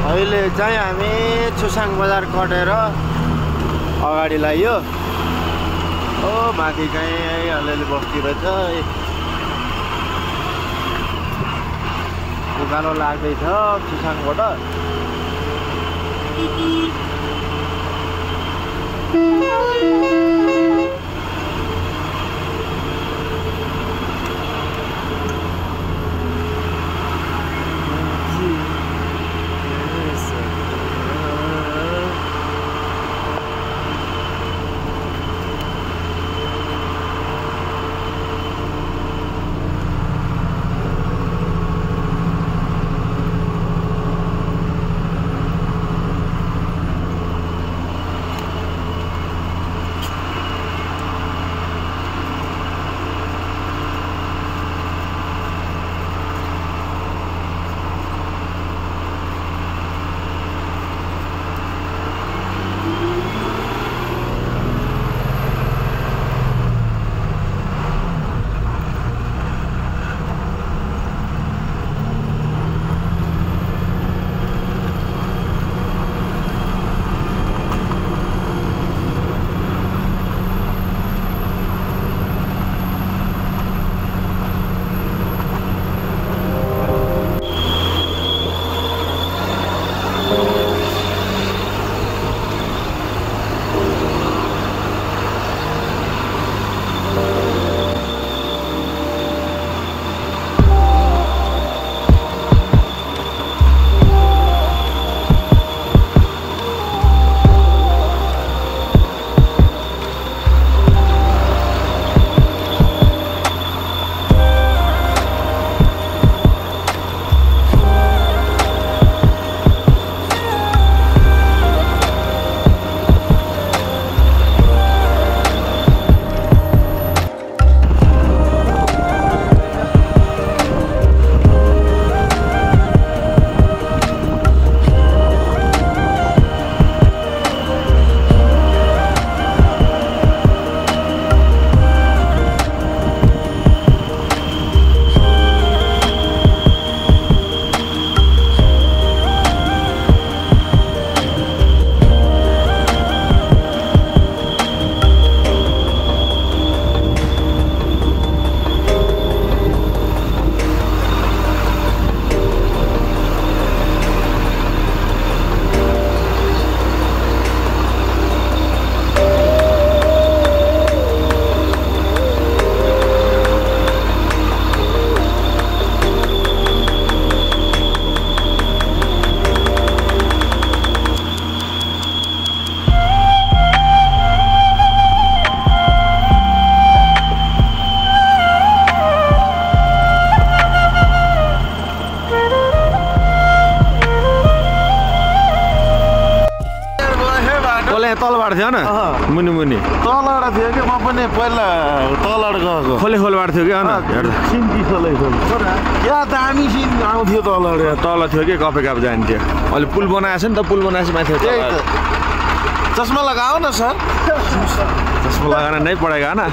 अहिले चाहिँ हामी छुसाङ बजार कटेर अगाडि लाग्यो। ओ माथि चाहिँ अलिअलि बस्ती रहेछ। उकालो लाग्दैछ छुसाङबाट। तलबाट थियो न मुनि मुनि तलबाट थियो कि म पनि पहिला तलबाट गएको खोले खोलबाट थियो कि सिन्की खोले या दामी सिन आउँथ्यो तलबाट तल थियो कि कफे काप जान्थ्यो अहिले पुल बनाएछ नि त पुल बनाएपछि माथि चस्मा लगाओ न सर चस्मा लगाएर नै पढेगा ना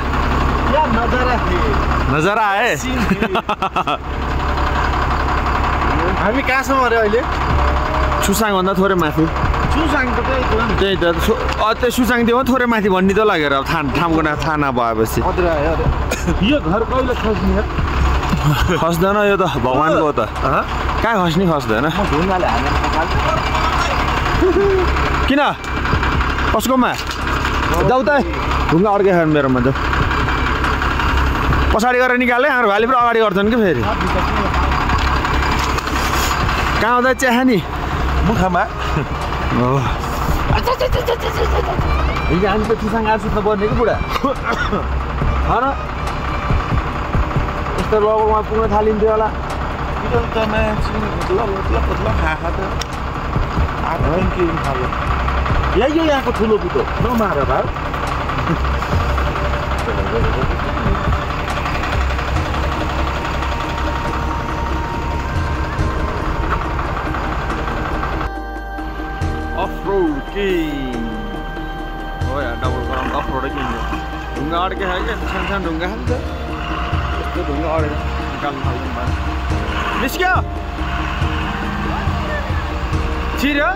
नजारा आए हामी कहाँसम्म अरे अहिले सुसाङभन्दा थोरै माथि सुसाङ त त्यही त त्यो सुसाङ दियो थोरै माथि भन्ने त लागेर ठाउँको थाहा नभएपछि यो घर कहिले खस्ने खस्दैन यो त भगवान्को हो त कहाँ खस्ने खस्दैन किन कसकोमा जाऊ त ढुङ्गा अड्के खानु मेरोमा त पछाडि गरेर निकाले हाम्रो भाइले पनि अगाडि गर्छन् कि फेरि कहाँ आउँदा चिया नि मुखामा हिजो हामी त सुसाङ आएर सुत्नु पर्ने कि बुढा यस्तो लगमा पुग्न थालिन्थ्यो होला यहाँको ठुलो पुतो नमार भाइ अफ-रोड किङ हो यार डबल ग्राउन्ड अफ-रोड किङ ढुङ्गा अड्के है क्या सानो ढुङ्गा खान्छ यस्तो ढुङ्गा अडेर निकाल्नु थाल्नु भयो निस्क्यो छिर्यो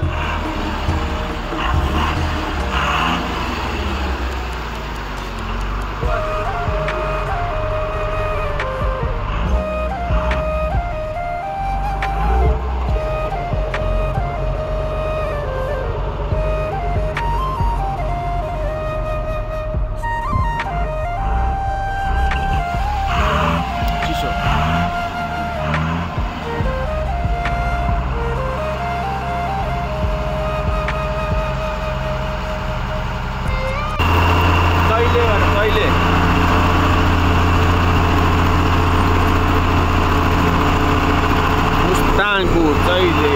Mustangku Tsaile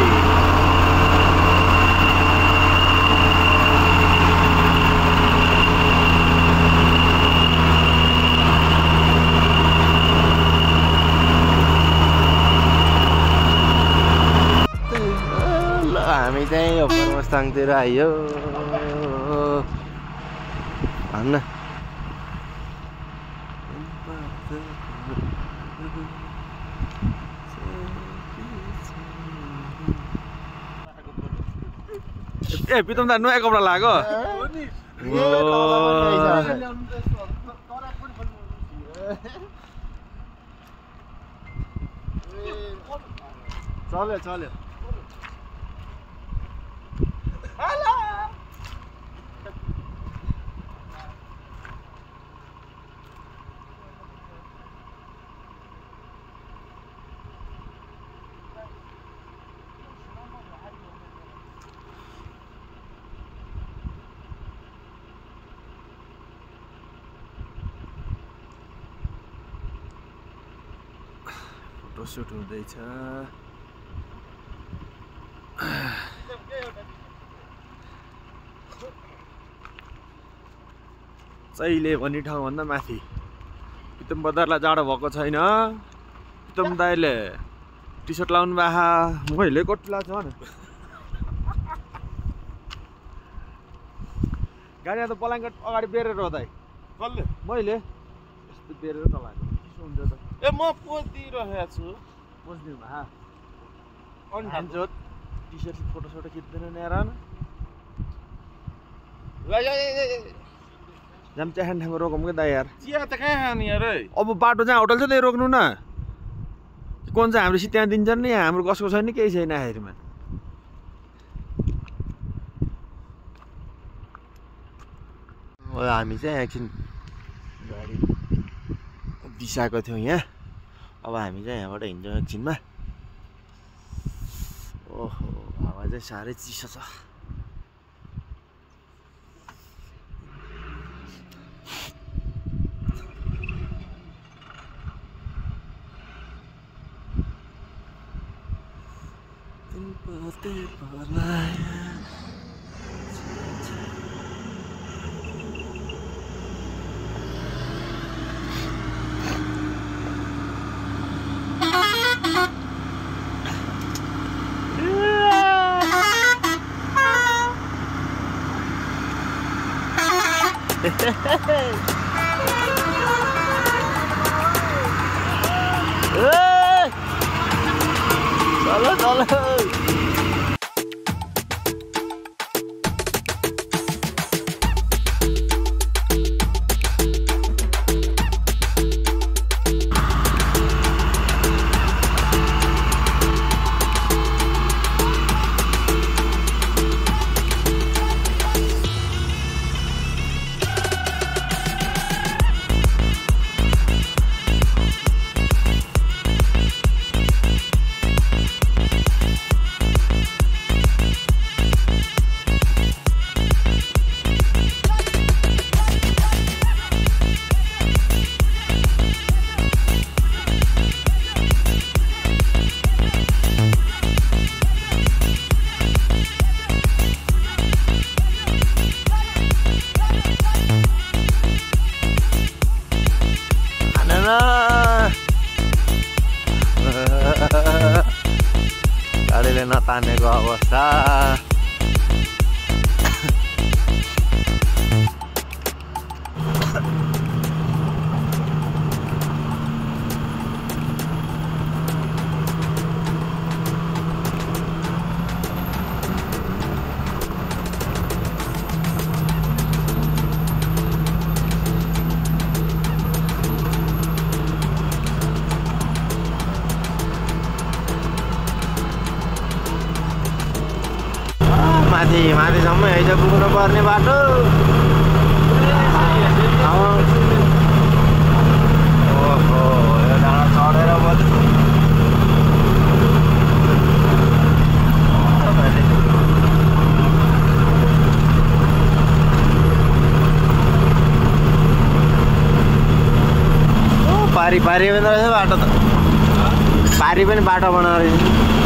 ल हामी चाहिँ अप्पर मस्ताङतिर आइयो भन्न ए पितम दा नयाँ कपडा लाग्यो चल्यो चल्यो फोटोसुट हुँदैछ Tsaile भन्ने ठाउँभन्दा माथि पितम बजारलाई जाडो भएको छैन पितम दाइले टी-सर्ट लाउनु बाहा मैले कति लाग्छ भने गाडी त पलाङ्गट अगाडि बेरेर हो दाइ कसले मैले यस्तो बेरेर चलाएको के हुन्छ त ए म पोज दिइरहेको छु बुझ्दिनु भा अन्त टी-सर्ट फोटोसोटो खिच्दैन नि यार जाम चाहिँ ठाउँमा रोकौँ क्या दाइ यार चिया त कहाँ खाने यार अब बाटो जहाँ होटल छ त्यही रोक्नु न कोन चाहिँ हाम्रो त्यहाँ दिन्छन् नि हाम्रो कसको छैन केही छैन आखिरमा हामी चाहिँ एकछिन गाडी बिसाएको थियौँ यहाँ अब हामी चाहिँ यहाँबाट हिँड्छौँ एकछिनमा ओहो हावा चाहिँ साह्रै चिसो छ चलो चलो गाडीले नतानेको अवस्था माथिसम्म हिजो पुग्नु पर्ने बाटो। ओहो यो डाँडा चढेर पारी पारी पनि रहेछ बाटो त, पारी पनि बाटो बनाएर